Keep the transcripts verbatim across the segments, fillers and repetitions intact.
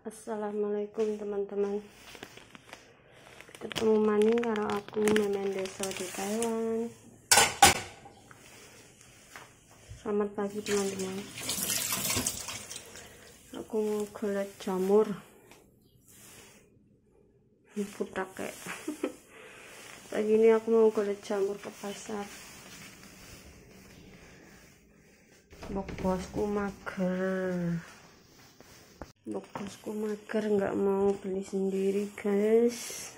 Assalamualaikum teman-teman, ketemu maning karo aku Memen Desa di Taiwan. Selamat pagi teman-teman. Aku mau golek jamur putake. Pagi ini aku mau golek jamur ke pasar. Bok bosku mager. Bok bosku mager nggak mau beli sendiri guys.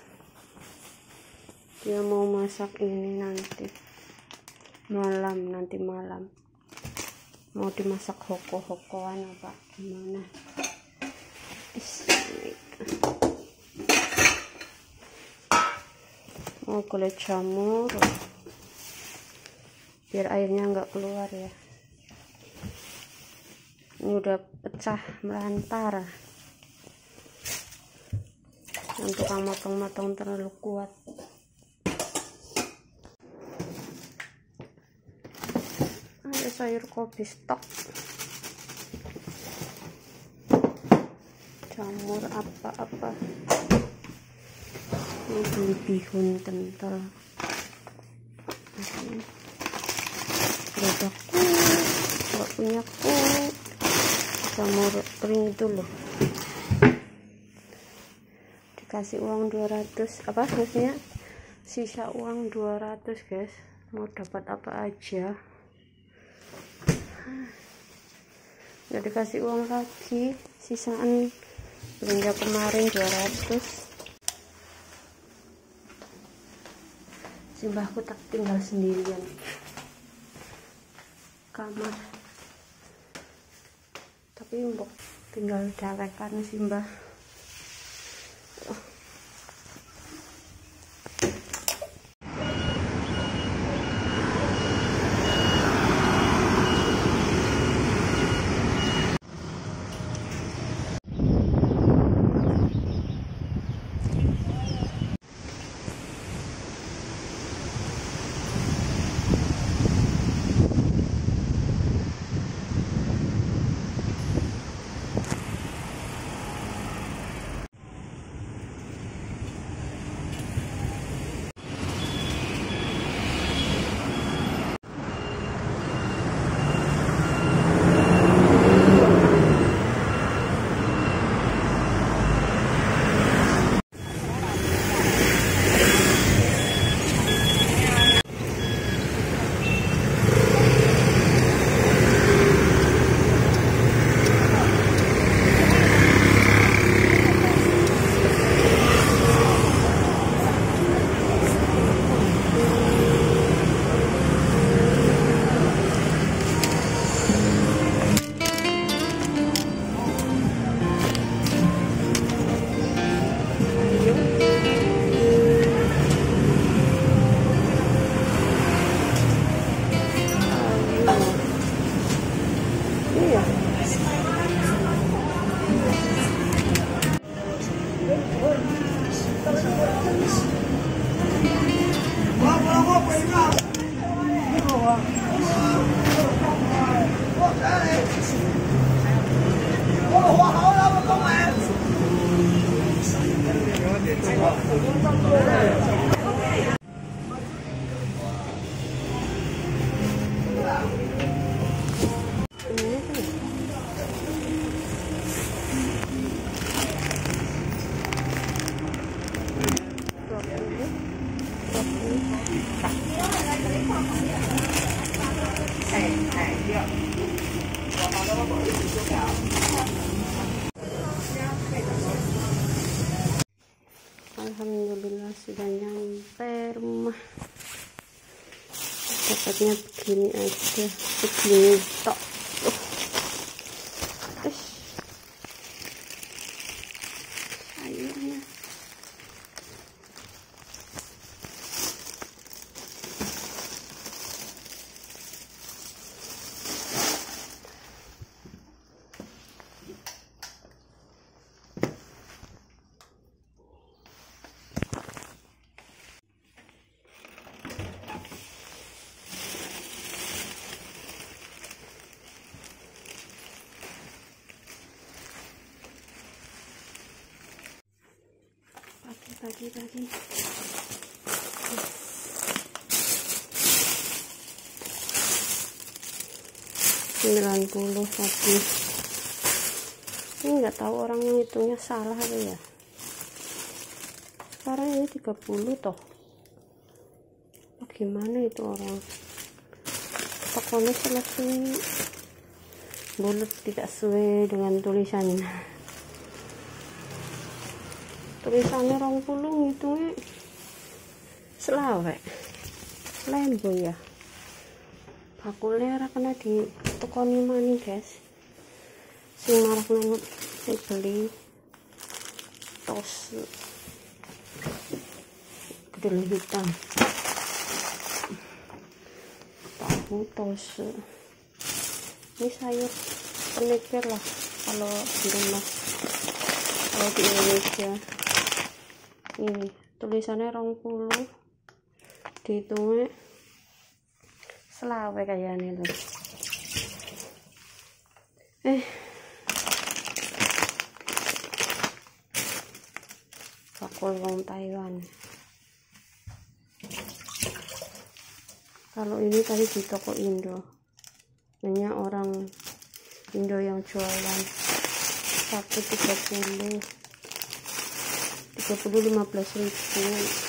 Dia mau masak ini nanti malam, nanti malam mau dimasak hoko-hokoan apa gimana. Mau golek jamur biar airnya nggak keluar ya. Ini udah pecah melantar. Yang tukang motong-motong terlalu kuat. Ada sayur kopi stok. Jamur apa-apa. Ini beli bihun kental. Produkku nggak punya ku. Jamur kering itu loh, dikasih uang dua ratus, apa maksudnya sisa uang dua ratus guys. Mau dapat apa aja, nggak dikasih uang lagi, sisaan belanja kemarin dua ratus. Simbahku tak tinggal sendirian kamar, tapi mbok tinggal dalekan simbah. Alhamdulillah sudah nyampe rumah. Dapatnya begini aja, begini tok. Uh. Sayurnya Bagi-bagi. sembilan puluh tadi. Ini nggak tahu orang yang hitungnya salah apa ya. Sekarang ini tiga puluh toh. Bagaimana itu orang? Pokoknya seleksi bulat tidak sesuai dengan tulisannya. Tulisannya rong puluh ngitungnya selawe. Lembo ya. Bakule ra kena di tukoni maning, guys. Sing marak nang sing beli tos kedelai hitam. Tahu tos. Ini sayur penikir lah kalau di rumah. Kalau di Indonesia ini tulisannya rong puluh, dihitungnya selawe kayaknya tuh. Eh bakul wong Taiwan. Kalau ini tadi di toko Indo, banyak orang Indo yang jualan. Satu tiga puluh, tiga puluh lima belas ribu,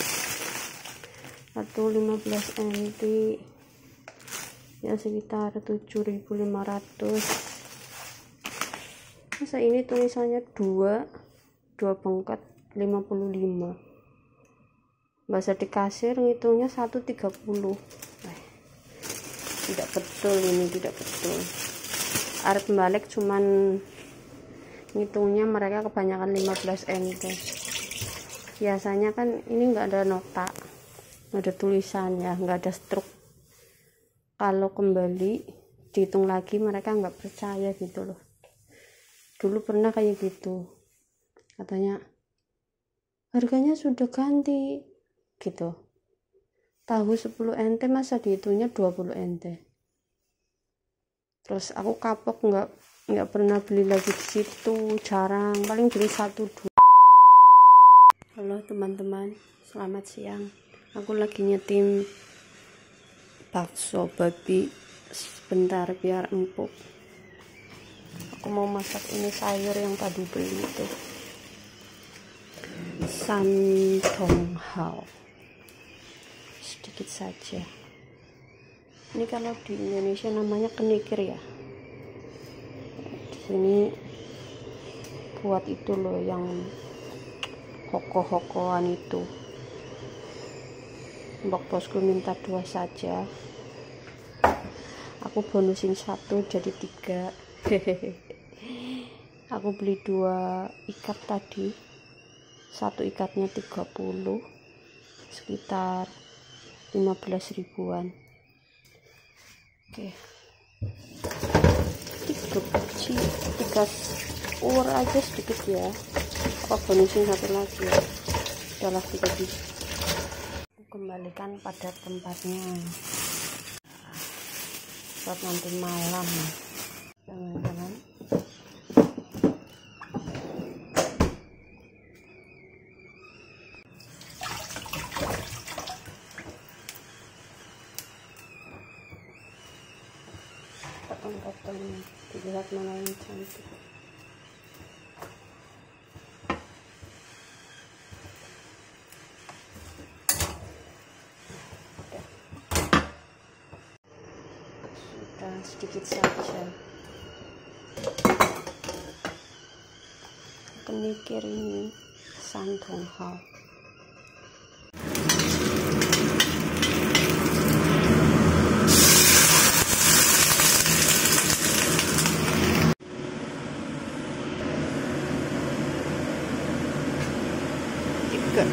satu lima belas N T, ya sekitar tujuh ribu lima ratus. Masa ini tulisannya dua dua pengkat lima puluh lima. Bahasa di kasir ngitungnya satu tiga puluh. Eh, tidak betul, ini tidak betul. Arep balik cuman ngitungnya mereka kebanyakan lima belas N T. Biasanya kan ini enggak ada nota, enggak ada tulisannya, enggak ada struk. Kalau kembali dihitung lagi mereka enggak percaya gitu loh. Dulu pernah kayak gitu, katanya harganya sudah ganti gitu. Tahu sepuluh N T masa dihitungnya dua puluh N T. Terus aku kapok, nggak nggak pernah beli lagi di situ, jarang, paling beli satu dua. Halo teman-teman, selamat siang. Aku lagi nyetim bakso babi sebentar biar empuk. Aku mau masak ini sayur yang tadi beli itu, santonghao, sedikit saja. Ini kalau di Indonesia namanya kenikir ya. Di sini buat itu loh yang hoko-hokoan itu. Mbok bosku minta dua saja, aku bonusin satu jadi tiga. Hehehe. Aku beli dua ikat tadi, satu ikatnya tiga puluh, sekitar lima belas ribuan. Oke, tiga biji, tiga ur aja sedikit ya. Aku bonusin satu lagi ya, adalah tiga biji. Kembalikan pada tempatnya buat nanti malam, jangan-jangan. Potong-potong dilihat mana yang cantik. Sudah sedikit saja. Kenikir ini santonghao. Tiga.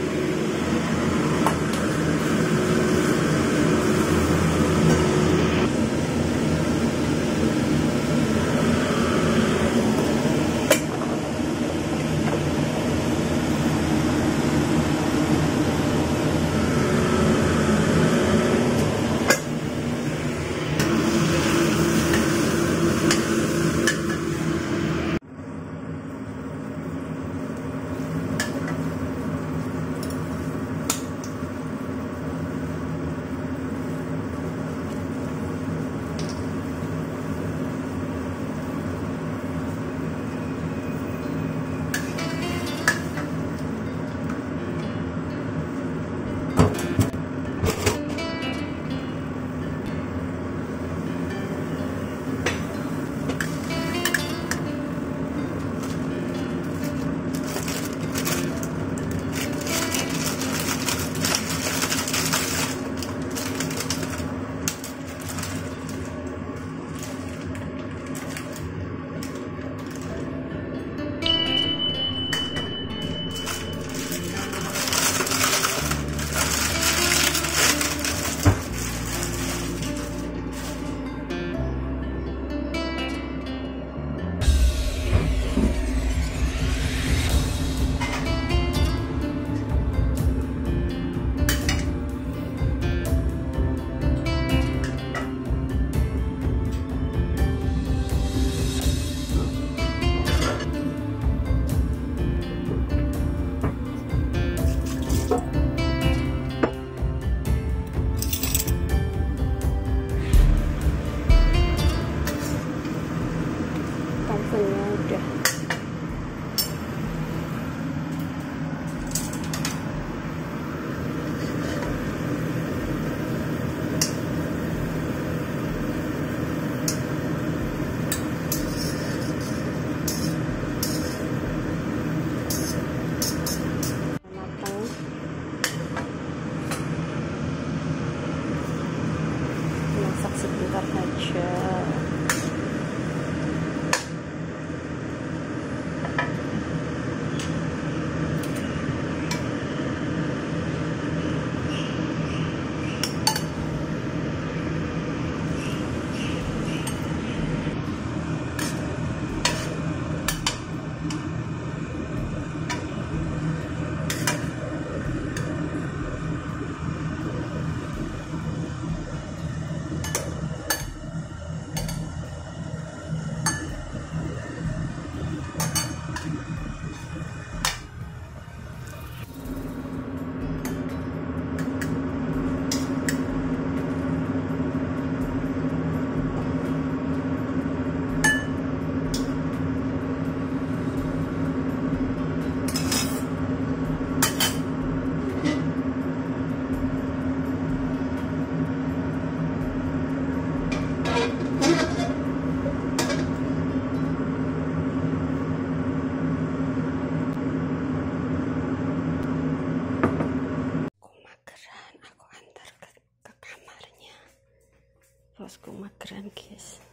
bosku mageran guys.